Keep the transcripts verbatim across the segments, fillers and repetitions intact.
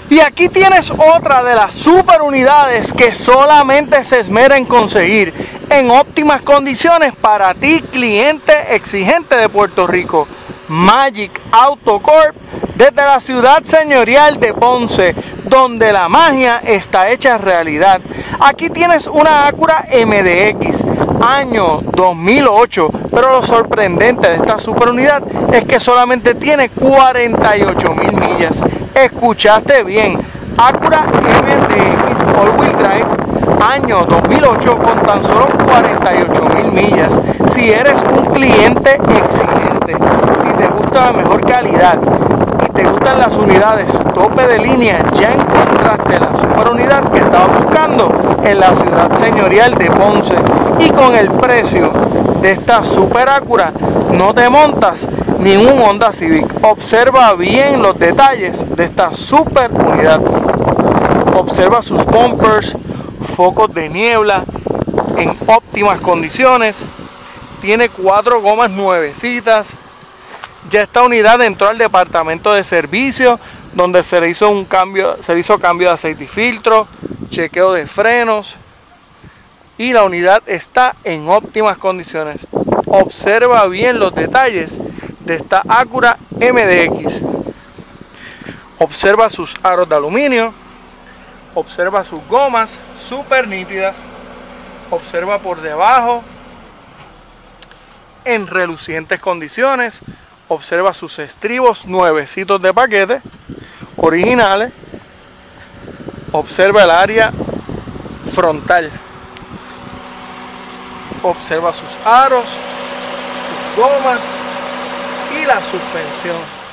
Y aquí tienes otra de las super unidades que solamente se esmera en conseguir en óptimas condiciones para ti, cliente exigente de Puerto Rico. Magic Auto Corp, desde la ciudad señorial de Ponce, donde la magia está hecha realidad. Aquí tienes una Acura M D X, año dos mil ocho, pero lo sorprendente de esta super unidad es que solamente tiene cuarenta y ocho mil millas. Escuchaste bien, Acura M D X All-Wheel Drive, año dos mil ocho, con tan solo cuarenta y ocho mil millas. Si eres un cliente exigente, si te gusta la mejor calidad y te gustan las unidades tope de línea, ya encontraste la super unidad que estabas buscando en la ciudad señorial de Ponce. Y con el precio de esta super Acura no te montas ni en un Honda Civic. Observa bien los detalles de esta super unidad. Observa sus bumpers, focos de niebla en óptimas condiciones. Tiene cuatro gomas nuevecitas. Ya esta unidad entró al departamento de servicio, donde se le hizo un cambio, se le hizo cambio de aceite y filtro, chequeo de frenos, y la unidad está en óptimas condiciones. Observa bien los detalles de esta Acura M D X. Observa sus aros de aluminio, observa sus gomas súper nítidas, observa por debajo en relucientes condiciones, observa sus estribos nuevecitos de paquete, originales, observa el área frontal, observa sus aros, sus gomas y la suspensión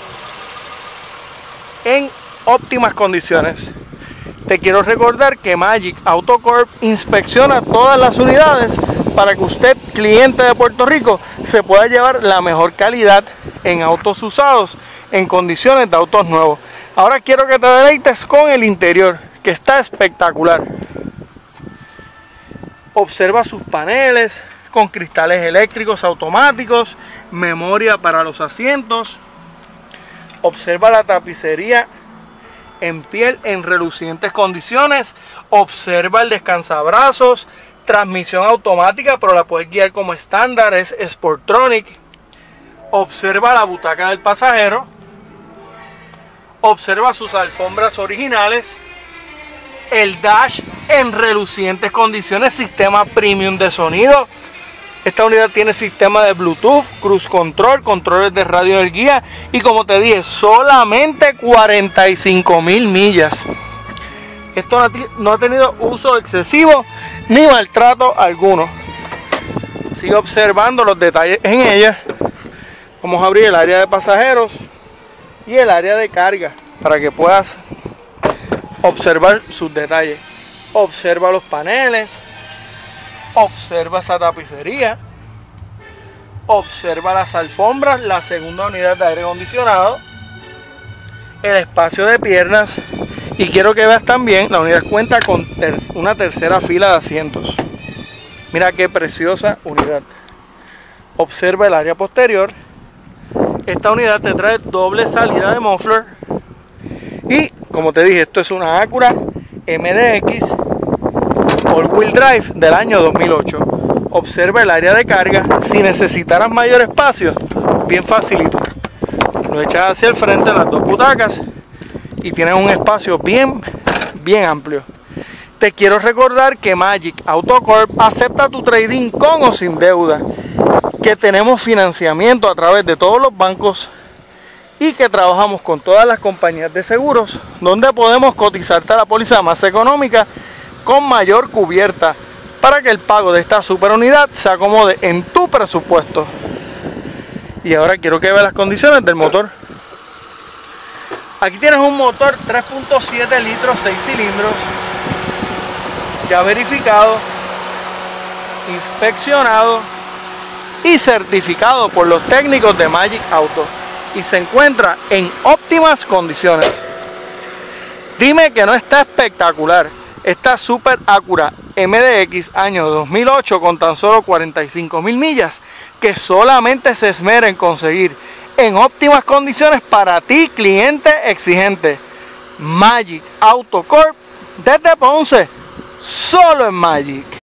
en óptimas condiciones. Te quiero recordar que Magic Auto Corp inspecciona todas las unidades para que usted, cliente de Puerto Rico, se pueda llevar la mejor calidad en autos usados en condiciones de autos nuevos. Ahora quiero que te deleites con el interior, que está espectacular. Observa sus paneles con cristales eléctricos automáticos, memoria para los asientos. Observa la tapicería en piel en relucientes condiciones. Observa el descansabrazos, transmisión automática, pero la puedes guiar como estándar, es Sportronic. Observa la butaca del pasajero. Observa sus alfombras originales. El dash en relucientes condiciones, sistema premium de sonido. Esta unidad tiene sistema de Bluetooth, cruise control, controles de radio energía y, como te dije, solamente cuarenta y cinco mil millas. Esto no ha, no ha tenido uso excesivo ni maltrato alguno. Sigue observando los detalles en ella. Vamos a abrir el área de pasajeros y el área de carga para que puedas observar sus detalles. Observa los paneles, observa esa tapicería, observa las alfombras, la segunda unidad de aire acondicionado, el espacio de piernas, y quiero que veas también, la unidad cuenta con ter una tercera fila de asientos. Mira qué preciosa unidad. Observa el área posterior. Esta unidad te trae doble salida de muffler y, como te dije, esto es una Acura M D X All-Wheel Drive del año dos mil ocho. Observa el área de carga. Si necesitaras mayor espacio, bien facilito, lo echas hacia el frente, las dos butacas, y tienes un espacio bien, bien amplio. Te quiero recordar que Magic Auto Corp acepta tu trading con o sin deuda, que tenemos financiamiento a través de todos los bancos y que trabajamos con todas las compañías de seguros, donde podemos cotizarte la póliza más económica con mayor cubierta para que el pago de esta super unidad se acomode en tu presupuesto. Y ahora quiero que veas las condiciones del motor. Aquí tienes un motor tres punto siete litros, seis cilindros, ya verificado, inspeccionado y certificado por los técnicos de Magic Auto, y se encuentra en óptimas condiciones. Dime que no está espectacular esta super Acura M D X año dos mil ocho con tan solo cuarenta y cinco mil millas, que solamente se esmera en conseguir en óptimas condiciones para ti, cliente exigente. Magic Auto Corp desde Ponce, solo en Magic.